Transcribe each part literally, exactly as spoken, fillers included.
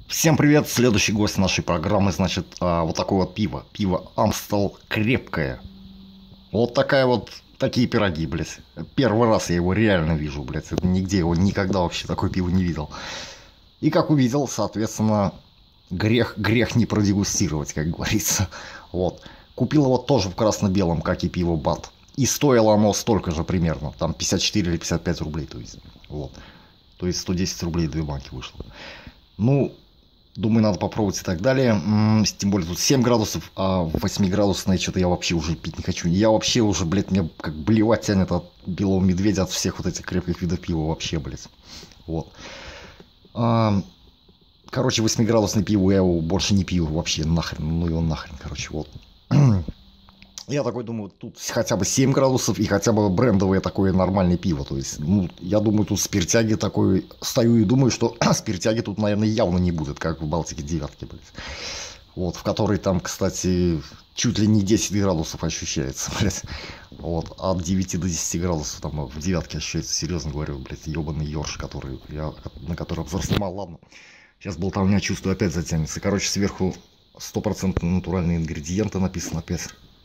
Всем привет, следующий гость нашей программы, значит, а, вот такое вот пиво. Пиво Амстел крепкое. Вот такая вот, такие пироги, блядь. Первый раз я его реально вижу, блядь. Это нигде его никогда вообще такое пиво не видел. И как увидел, соответственно, грех, грех не продегустировать, как говорится. Вот. Купил его тоже в красно-белом, как и пиво Бат. И стоило оно столько же примерно, там пятьдесят четыре или пятьдесят пять рублей, то есть. Вот. То есть сто десять рублей две банки вышло. Ну, думаю, надо попробовать и так далее. М-м, тем более тут семь градусов, а восьмиградусное что-то я вообще уже пить не хочу. Я вообще уже, блядь, мне как блевать тянет от белого медведя, от всех вот этих крепких видов пива вообще, блядь. Вот. А, короче, восьмиградусное пиво я его больше не пью вообще нахрен. Ну его нахрен, короче, вот. Я такой думаю, тут хотя бы семь градусов и хотя бы брендовое такое нормальное пиво. То есть, ну, я думаю, тут спиртяги такой... Стою и думаю, что спиртяги тут, наверное, явно не будет, как в Балтике девятки, блядь. Вот, в которой там, кстати, чуть ли не десять градусов ощущается, блядь. Вот, от девяти до десяти градусов там в девятке ощущается, серьезно говорю, блядь, ебаный ёрш, который, я, на который обзор снимал, ладно. Сейчас болтовня, чувствую, опять затянется. Короче, сверху стопроцентно натуральные ингредиенты написано опять.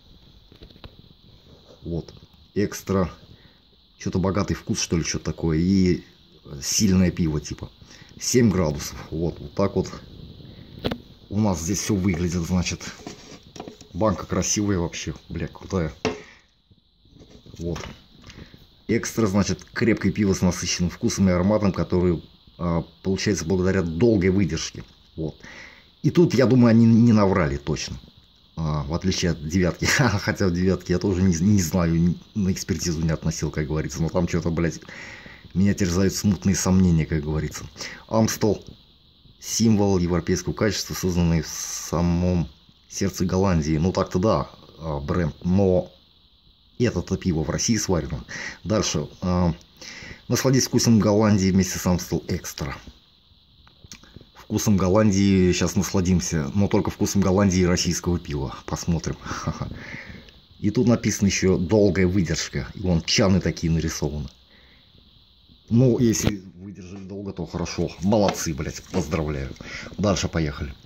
Вот, экстра, что-то богатый вкус, что ли, что-то такое, и сильное пиво, типа, семь градусов, вот, вот так вот у нас здесь все выглядит, значит, банка красивая вообще, бля, крутая, вот, экстра, значит, крепкое пиво с насыщенным вкусом и ароматом, который а, получается благодаря долгой выдержке, вот, и тут, я думаю, они не наврали точно. А, в отличие от девятки. Хотя в девятке я тоже не, не знаю, на экспертизу не относил, как говорится. Но там что-то, блядь, меня терзают смутные сомнения, как говорится. Амстел — символ европейского качества, созданный в самом сердце Голландии. Ну так-то да, бренд. Но это-то пиво в России сварено. Дальше. Насладись вкусом Голландии вместе с Амстел Экстра. Вкусом Голландии сейчас насладимся, но только вкусом Голландии и российского пива. Посмотрим. И тут написано еще долгая выдержка. И вон чаны такие нарисованы. Ну, если выдержали долго, то хорошо. Молодцы, блядь, поздравляю. Дальше поехали.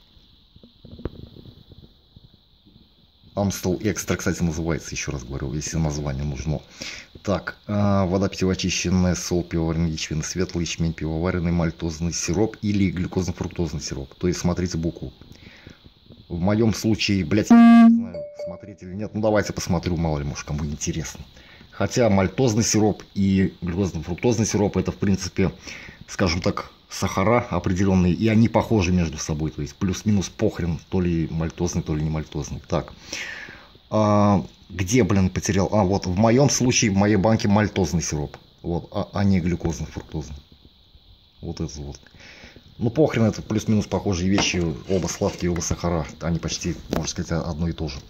Амстел Экстра, кстати, называется, еще раз говорю, если название нужно. Так, э, вода питьевая очищенная, сол пивоваренный, ячменный, светлый ячмень, пивоваренный, мальтозный сироп или глюкозно-фруктозный сироп. То есть смотрите букву. В моем случае, блядь, не знаю, смотреть или нет. Ну давайте посмотрю, мало ли, может, кому интересно. Хотя мальтозный сироп и глюкозно-фруктозный сироп — это, в принципе, скажем так, сахара определенные, и они похожи между собой, то есть плюс-минус похрен, то ли мальтозный, то ли не мальтозный. Так, а, где, блин, потерял? А, вот в моем случае, в моей банке мальтозный сироп, вот, а, а не глюкозно-фруктозный. Вот это вот. Ну, похрен, это плюс-минус похожие вещи, оба сладкие, оба сахара, они почти, можно сказать, одно и то же.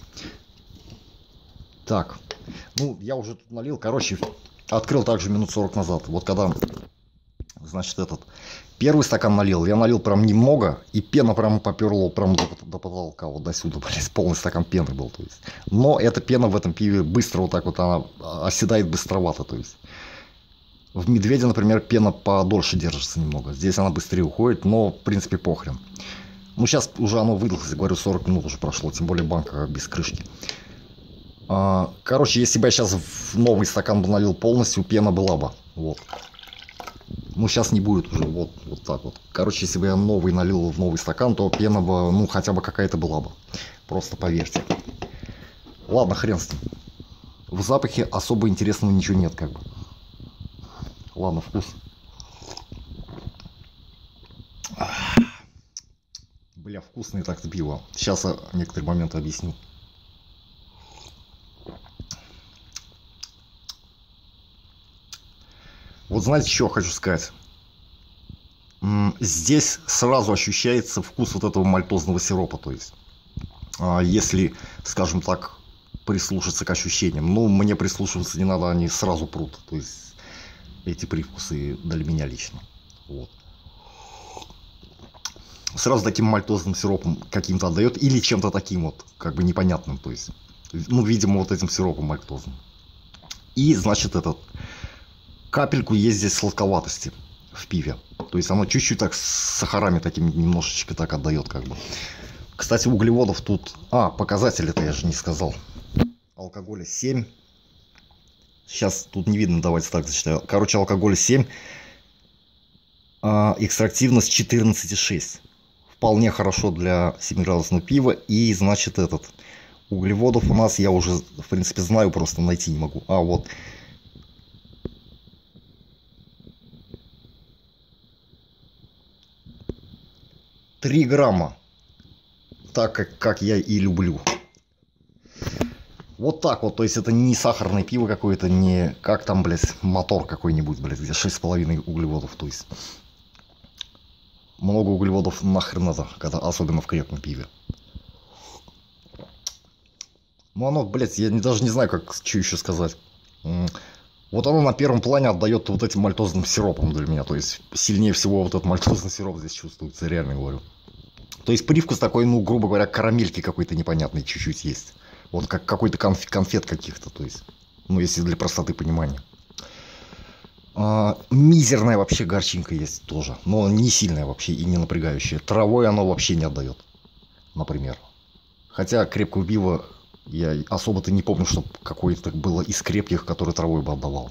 Так, ну, я уже тут налил, короче, открыл также минут сорок назад, вот когда... Значит, этот первый стакан налил, я налил прям немного, и пена прям поперла прям до, до потолка, вот до сюда, блядь, полный стакан пены был, то есть. Но эта пена в этом пиве быстро вот так вот, она оседает быстровато, то есть. В медведе, например, пена подольше держится немного, здесь она быстрее уходит, но, в принципе, похрен. Ну, сейчас уже оно выдохлось, говорю, сорок минут уже прошло, тем более банка без крышки. Короче, если бы я сейчас в новый стакан бы налил полностью, пена была бы, вот. Ну, сейчас не будет уже, вот, вот так вот. Короче, если бы я новый налил в новый стакан, то пена бы, ну, хотя бы какая-то была бы. Просто поверьте. Ладно, хрен с ним. В запахе особо интересного ничего нет, как бы. Ладно, вкус. Бля, вкусное так-то пиво. Сейчас я некоторые моменты объясню. Вот знаете, что хочу сказать? Здесь сразу ощущается вкус вот этого мальтозного сиропа. То есть, если, скажем так, прислушаться к ощущениям. Ну, мне прислушиваться не надо, они сразу прут. То есть, эти привкусы для меня лично. Вот. Сразу таким мальтозным сиропом каким-то отдает. Или чем-то таким вот, как бы непонятным. То есть, ну, видимо, вот этим сиропом мальтозным. И, значит, этот... Капельку есть здесь сладковатости в пиве. То То есть оно чуть-чуть так с сахарами такими немножечко так отдает как бы. Кстати, углеводов тут... А, показатели-то я же не сказал. Алкоголя семь. Сейчас тут не видно, давайте так зачитаю. Короче, алкоголь семь. А, экстрактивность четырнадцать и шесть. Вполне хорошо для семиградусного пива. И, значит, этот... Углеводов у нас я уже, в принципе, знаю, просто найти не могу. А, вот... три грамма. Так, как, как я и люблю. Вот так вот. То есть это не сахарное пиво какое-то, не как там, блядь, мотор какой-нибудь, блядь, где шесть с половиной углеводов. То есть много углеводов нахрен надо, когда, особенно в крепком пиве. Ну оно, блядь, я не, даже не знаю, как, что еще сказать. Вот оно на первом плане отдает вот этим мальтозным сиропом для меня. То есть сильнее всего вот этот мальтозный сироп здесь чувствуется, реально говорю. То есть привкус такой, ну, грубо говоря, карамельки какой-то непонятный чуть-чуть есть. Вот как какой-то конф конфет каких-то, то есть. Ну, если для простоты понимания. А, мизерная вообще горчинка есть тоже. Но не сильная вообще и не напрягающая. Травой оно вообще не отдает, например. Хотя крепкого пива я особо-то не помню, что какое-то было из крепких, которое травой бы отдавал.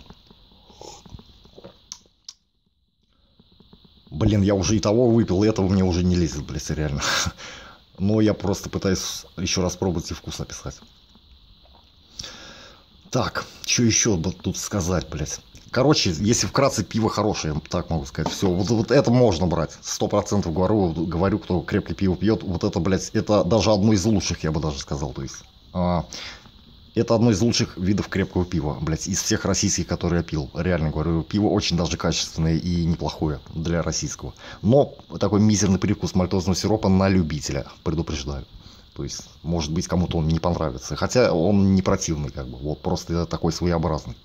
Блин, я уже и того выпил, и этого мне уже не лезет, блядь, реально. Но я просто пытаюсь еще раз пробовать и вкус описать. Так, что еще тут сказать, блядь. Короче, если вкратце, пиво хорошее, так могу сказать. Все, вот, вот это можно брать. Сто процентов говорю, говорю, кто крепкое пиво пьет. Вот это, блядь, это даже одно из лучших, я бы даже сказал. То есть... А, это одно из лучших видов крепкого пива, блядь, из всех российских, которые я пил. Реально говорю, пиво очень даже качественное и неплохое для российского. Но такой мизерный привкус мальтозного сиропа на любителя, предупреждаю. То есть, может быть, кому-то он не понравится. Хотя он не противный, как бы. Вот просто такой своеобразный.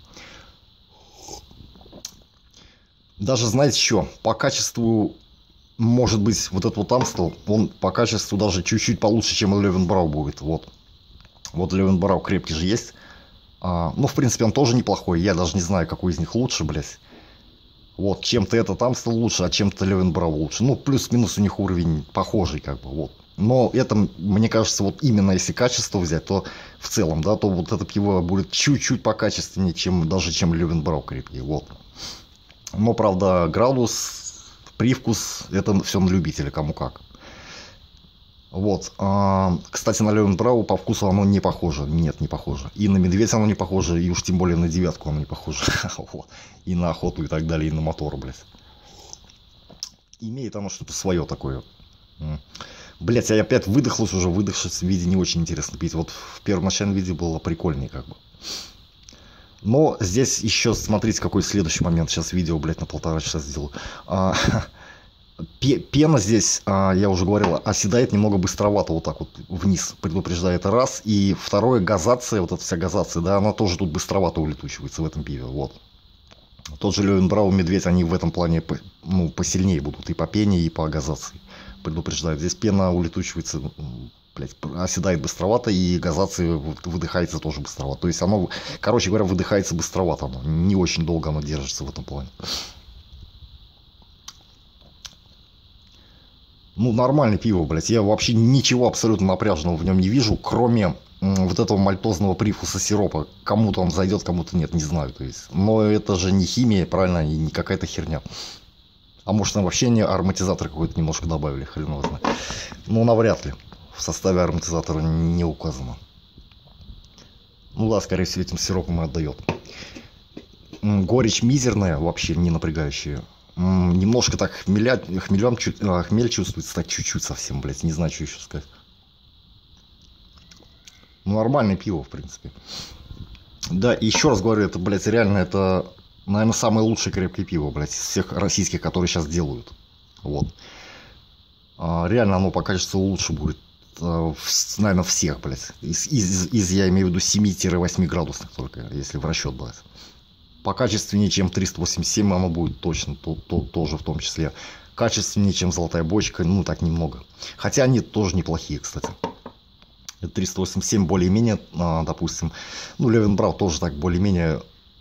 Даже, знаете что, по качеству, может быть, вот этот вот Амстел, он по качеству даже чуть-чуть получше, чем Левенбрау будет, вот. Вот Левенбрау крепкий же есть. А, ну, в принципе, он тоже неплохой. Я даже не знаю, какой из них лучше, блядь. Вот, чем-то этот Амстел лучше, а чем-то Левенбрау лучше. Ну, плюс-минус у них уровень похожий, как бы, вот. Но это, мне кажется, вот именно если качество взять, то в целом, да, то вот это пиво будет чуть-чуть покачественнее, чем даже чем Левенбрау крепкий, вот. Но, правда, градус, привкус, это все на любителя, кому как. Вот. А, кстати, на Левенбрау по вкусу оно не похоже. Нет, не похоже. И на медведя оно не похоже, и уж тем более на девятку оно не похоже. Вот. И на охоту, и так далее, и на мотор, блядь. Имеет оно что-то свое такое. Блять, я опять выдохлась уже, выдохшись в виде не очень интересно пить. Вот в первоначальном виде было прикольнее, как бы. Но здесь еще, смотрите, какой следующий момент. Сейчас видео, блядь, на полтора часа сделаю. А, Пена здесь, я уже говорил, оседает немного быстровато вот так вот вниз, предупреждает раз. И второе, газация, вот эта вся газация, да, она тоже тут быстровато улетучивается в этом пиве, вот. Тот же Левенбрау, Медведь, они в этом плане, ну, посильнее будут и по пене, и по газации, предупреждают. Здесь пена улетучивается, блядь, оседает быстровато, и газация выдыхается тоже быстровато. То есть оно, короче говоря, выдыхается быстровато, оно, не очень долго оно держится в этом плане. Ну, нормальное пиво, блядь. Я вообще ничего абсолютно напряженного в нем не вижу, кроме вот этого мальтозного привкуса сиропа. Кому-то он зайдет, кому-то нет, не знаю. То есть. Но это же не химия, правильно, и не какая-то херня. А может, там вообще не ароматизатор какой-то немножко добавили, хрен его знает. Ну, навряд ли. В составе ароматизатора не указано. Ну да, скорее всего, этим сиропом и отдает. Горечь мизерная, вообще не напрягающая. Немножко так хмеля, хмелем, хмель чувствуется так чуть-чуть совсем, блядь, не знаю, что еще сказать. Ну, нормальное пиво, в принципе. Да, и еще раз говорю, это, блядь, реально, это, наверное, самое лучшее крепкое пиво, блядь, из всех российских, которые сейчас делают. Вот. А, реально оно по качеству лучше будет, наверное, всех, блядь. Из, из, из я имею в виду семи-восьми градусных только, если в расчет брать. Покачественнее, чем триста восемьдесят семь, оно будет точно, то, то, тоже в том числе. Качественнее, чем золотая бочка, ну так немного. Хотя они тоже неплохие, кстати. триста восемьдесят семь более-менее, допустим. Ну, Левенбрау тоже так более-менее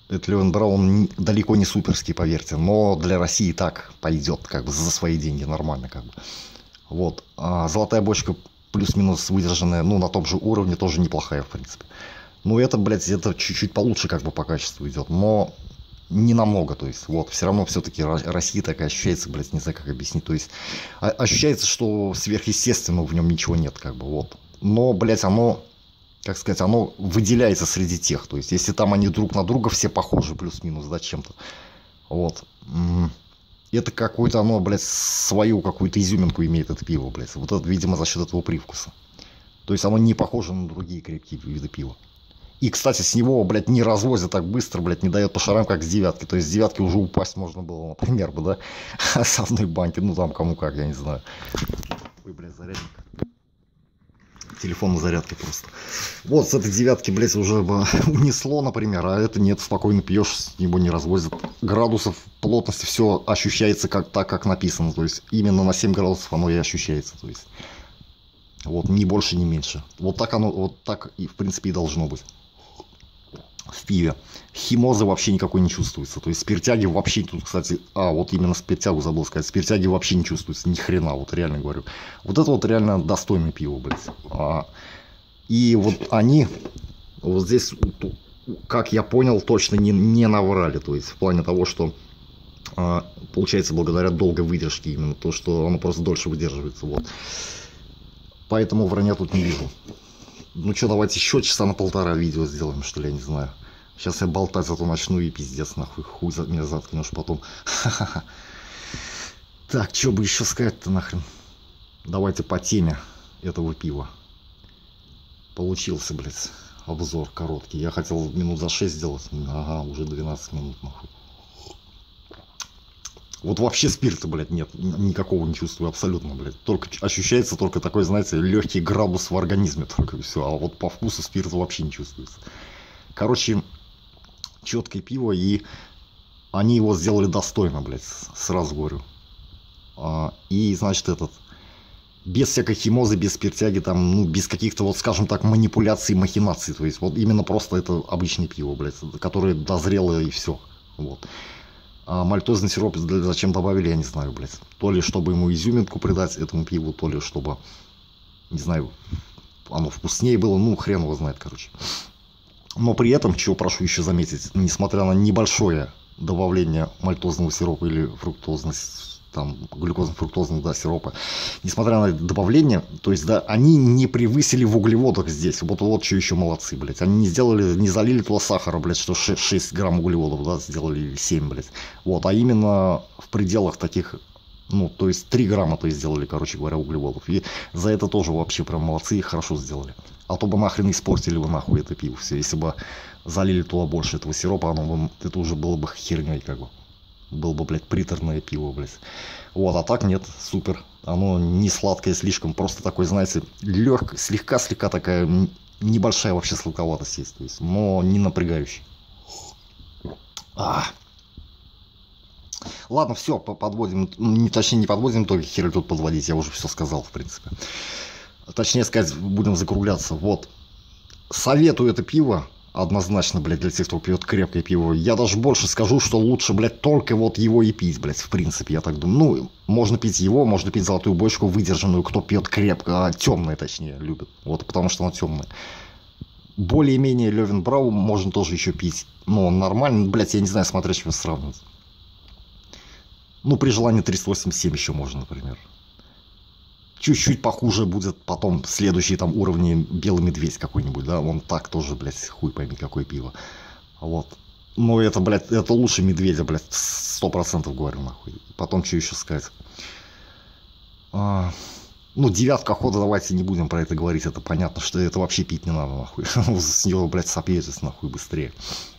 Это Левин Браун далеко не суперский, поверьте. Но для России так пойдет, как бы за свои деньги нормально, как бы. Вот. А золотая бочка плюс-минус выдержанная, ну, на том же уровне, тоже неплохая, в принципе. Ну, это, блядь, это чуть-чуть получше, как бы, по качеству идет. Но не намного, то есть, вот, все равно все-таки Россия такая ощущается, блядь, не знаю, как объяснить, то есть, ощущается, что сверхъестественного в нем ничего нет, как бы, вот. Но, блядь, оно, как сказать, оно выделяется среди тех, то есть, если там они друг на друга все похожи, плюс-минус, да, чем-то, вот. Это какое-то оно, блядь, свою какую-то изюминку имеет, это пиво, блядь, вот это, видимо, за счет этого привкуса. То есть, оно не похоже на другие крепкие виды пива. И, кстати, с него, блядь, не развозят так быстро, блядь, не дает по шарам, как с девятки. То есть с девятки уже упасть можно было, например, бы, да, с одной банки. Ну, там кому как, я не знаю. Ой, блядь, зарядник. Телефон на зарядке просто. Вот, с этой девятки, блядь, уже бы унесло, например, а это нет, спокойно пьешь, с него не развозят. Градусов, плотности, все ощущается как, так, как написано. То есть именно на семь градусов оно и ощущается. То есть, вот, ни больше, ни меньше. Вот так оно, вот так и, в принципе, и должно быть. В пиве. Химозы вообще никакой не чувствуется. То есть спиртяги вообще тут, кстати, а, вот именно спиртягу забыл сказать. Спиртяги вообще не чувствуется, ни хрена, вот реально говорю. Вот это вот реально достойное пиво, блядь. А, и вот они, вот здесь, как я понял, точно не, не наврали. То есть в плане того, что а, получается благодаря долгой выдержке именно. То, что оно просто дольше выдерживается. Вот. Поэтому вранья тут не вижу. Ну что, давайте еще часа на полтора видео сделаем, что ли, я не знаю. Сейчас я болтать зато начну и пиздец, нахуй, хуй за меня заткнешь потом. Так, что бы еще сказать-то нахрен? Давайте по теме этого пива. Получился, блядь, обзор короткий. Я хотел минут за шесть сделать. Ага, уже двенадцать минут, нахуй. Вот вообще спирта, блядь, нет, никакого не чувствую абсолютно, блядь. Только ощущается только такой, знаете, легкий градус в организме, только и все. А вот по вкусу спирта вообще не чувствуется. Короче, четкое пиво, и они его сделали достойно, блядь, сразу говорю. А, и, значит, этот, без всякой химозы, без спиртяги, там, ну, без каких-то, вот, скажем так, манипуляций, махинаций. То есть, вот именно просто это обычное пиво, блядь, которое дозрело и все. Вот. А мальтозный сироп зачем добавили, я не знаю, блядь. То ли чтобы ему изюминку придать этому пиву, то ли чтобы, не знаю, оно вкуснее было, ну, хрен его знает, короче. Но при этом, чего прошу еще заметить, несмотря на небольшое добавление мальтозного сиропа или фруктозность, там, глюкозно-фруктозного, да, сиропа, несмотря на добавление, то есть, да, они не превысили в углеводах здесь. Вот, вот что еще молодцы, блядь. Они не сделали, не залили туда сахара, блядь, что шесть грамм углеводов, да, сделали, или семь, блядь. Вот, а именно в пределах таких, ну, то есть три грамма, то есть, сделали, короче говоря, углеводов. И за это тоже вообще прям молодцы и хорошо сделали. А то бы нахрен испортили бы нахуй это пиво все. Если бы залили туда больше этого сиропа, оно бы, это уже было бы херней, как бы. Был бы, блядь, приторное пиво, блядь. Вот, а так нет, супер. Оно не сладкое слишком, просто такой, знаете, легкое, слегка-слегка такая небольшая вообще сладковатость есть, то есть, но не напрягающий. А. Ладно, все, подводим, не, точнее не подводим, только хер тут подводить, я уже все сказал, в принципе. Точнее сказать, будем закругляться. Вот, советую это пиво. Однозначно, блядь, для тех, кто пьет крепкое пиво. Я даже больше скажу, что лучше, блядь, только вот его и пить, блядь, в принципе, я так думаю. Ну, можно пить его, можно пить золотую бочку выдержанную, кто пьет крепко, а темное, точнее, любит. Вот, потому что она темная. Более-менее Левин Браун можно тоже еще пить. Но он нормальный, блядь, я не знаю, смотря с чем сравнивать. Ну, при желании триста восемьдесят семь еще можно, например. Чуть-чуть похуже будет потом следующие там уровни белый медведь какой-нибудь, да, он так тоже, блядь, хуй пойми какое пиво, вот, но это, блядь, это лучше медведя, блядь, сто процентов говорю, нахуй, потом что еще сказать, а, ну, девятка хода, давайте не будем про это говорить, это понятно, что это вообще пить не надо, нахуй, с него, блядь, сопьетесь, нахуй, быстрее.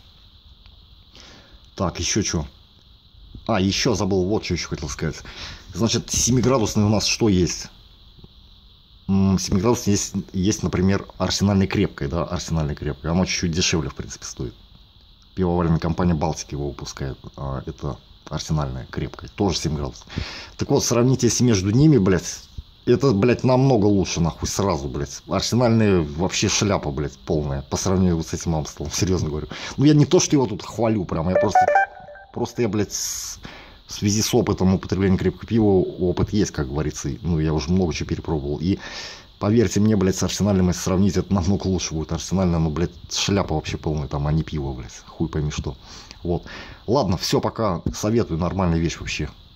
Так, еще что? А, еще забыл, вот что еще хотел сказать, значит, семиградусный у нас что есть? семиградусный есть, есть, например, арсенальный крепкое, да, арсенальный крепкое. Оно чуть-чуть дешевле, в принципе, стоит. Пивоваренная компания Балтики его выпускает. А это арсенальное крепкое. Тоже семь градусов. Так вот, сравните, если между ними, блядь, Это, блядь, намного лучше, нахуй, сразу, блядь. Арсенальные вообще шляпа, блядь, полная. По сравнению вот с этим Амстелом, серьезно говорю. Ну, я не то, что его тут хвалю прям, я просто... Просто я, блядь, с... в связи с опытом употребления крепкого пива, опыт есть, как говорится. Ну, я уже много чего перепробовал. И поверьте мне, блядь, с Арсенальным, если сравнить, это намного лучше будет. Арсенальная, ну, блядь, шляпа вообще полная, там, а не пиво, блядь. Хуй пойми что. Вот. Ладно, все, пока. Советую, нормальная вещь вообще.